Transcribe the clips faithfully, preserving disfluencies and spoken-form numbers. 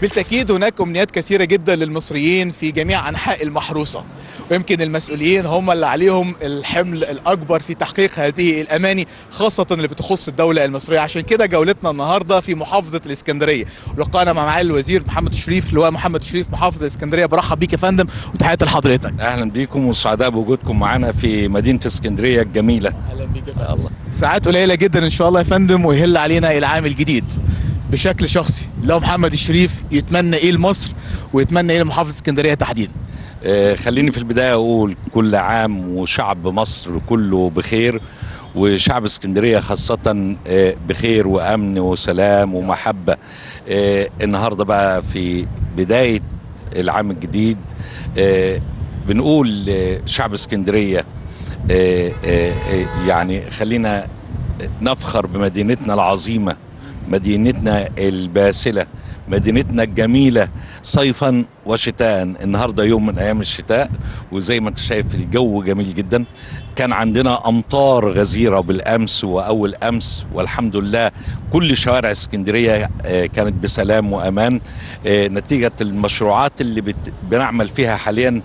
بالتأكيد هناك أمنيات كثيرة جدا للمصريين في جميع أنحاء المحروسة، ويمكن المسؤولين هم اللي عليهم الحمل الأكبر في تحقيق هذه الأماني، خاصة اللي بتخص الدولة المصرية. عشان كده جولتنا النهاردة في محافظة الإسكندرية، ولقانا مع معالي الوزير محمد شريف، اللواء محمد شريف محافظ الإسكندرية. برحب بيك يا فندم وتحياتي لحضرتك. اهلا بيكم وسعداء بوجودكم معنا في مدينه اسكندريه الجميله. اهلا بيك يا فندم. الله. ساعات قليله جدا ان شاء الله يا فندم ويهل علينا العام الجديد. بشكل شخصي لو محمد الشريف يتمنى ايه لمصر ويتمنى ايه لمحافظه اسكندريه تحديدا؟ آه خليني في البدايه اقول كل عام وشعب مصر كله بخير، وشعب اسكندريه خاصه آه بخير وامن وسلام ومحبه. آه النهارده بقى في بدايه العام الجديد، آه بنقول آه شعب اسكندريه آه آه يعني خلينا نفخر بمدينتنا العظيمه، مدينتنا الباسلة، مدينتنا الجميلة صيفا وشتاء. النهاردة يوم من أيام الشتاء، وزي ما انت شايف الجو جميل جدا. كان عندنا أمطار غزيرة بالأمس وأول أمس، والحمد لله كل شوارع اسكندرية كانت بسلام وأمان نتيجة المشروعات اللي بنعمل فيها حاليا.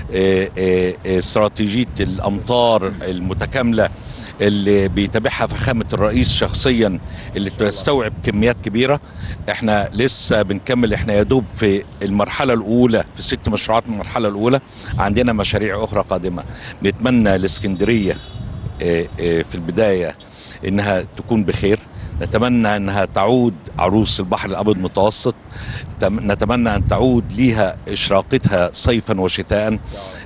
استراتيجية الأمطار المتكاملة اللي بيتابعها فخامة الرئيس شخصيا، اللي تستوعب كميات كبيرة. احنا لسه بنكمل، احنا يدوب في المرحلة الأولى، في ست مشروعات من المرحلة الأولى. عندنا مشاريع أخرى قادمة. نتمنى الإسكندرية في البداية إنها تكون بخير، نتمنى أنها تعود عروس البحر الأبيض المتوسط، نتمنى أن تعود ليها إشراقتها صيفا وشتاء،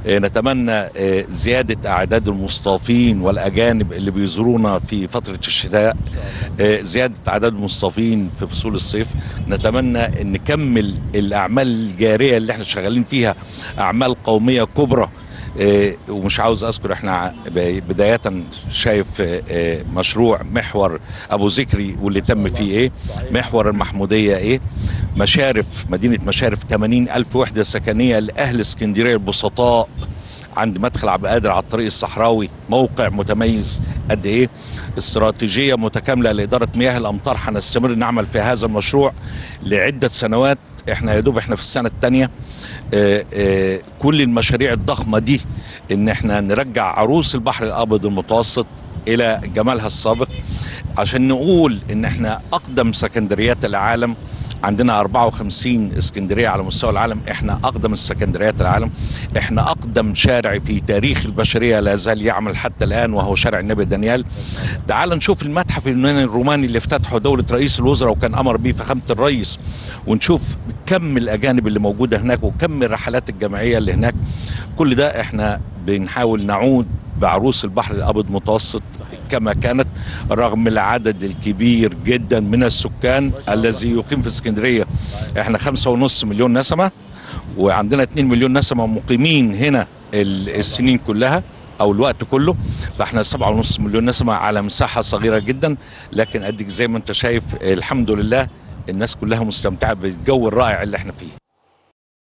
نتمنى زيادة أعداد المصطافين والأجانب اللي بيزورونا في فترة الشتاء، زيادة أعداد المصطافين في فصول الصيف. نتمنى أن نكمل الأعمال الجارية اللي احنا شغالين فيها، أعمال قومية كبرى. إيه ومش عاوز اذكر، احنا بدايه شايف إيه مشروع محور ابو ذكري واللي تم فيه ايه، محور المحموديه ايه، مشارف مدينه مشارف ثمانين ألف وحده سكنيه لاهل اسكندريه البسطاء عند مدخل عبد القادر على الطريق الصحراوي، موقع متميز قد ايه. استراتيجيه متكامله لاداره مياه الامطار، هنستمر نعمل في هذا المشروع لعده سنوات. احنا يا دوب احنا في السنه الثانيه. آه آه كل المشاريع الضخمه دي ان احنا نرجع عروس البحر الابيض المتوسط الى جمالها السابق، عشان نقول ان احنا اقدم سكندريات العالم. عندنا أربعة وخمسين اسكندريه على مستوى العالم، احنا اقدم السكندريات العالم. احنا اقدم شارع في تاريخ البشريه لا زال يعمل حتى الان، وهو شارع النبي دانيال. تعال نشوف المتحف اليوناني الروماني اللي افتتحه دوله رئيس الوزراء وكان امر به فخامه الرئيس، ونشوف كم الاجانب اللي موجوده هناك وكم الرحلات الجماعيه اللي هناك. كل ده احنا بنحاول نعود بعروس البحر الابيض المتوسط كما كانت، رغم العدد الكبير جدا من السكان الذي يقيم في اسكندريه. احنا خمسة ونص مليون نسمه، وعندنا اتنين مليون نسمه مقيمين هنا السنين كلها او الوقت كله، فاحنا سبعة ونص مليون نسمه على مساحه صغيره جدا. لكن اديك زي ما انت شايف الحمد لله الناس كلها مستمتعه بالجو الرائع اللي احنا فيه.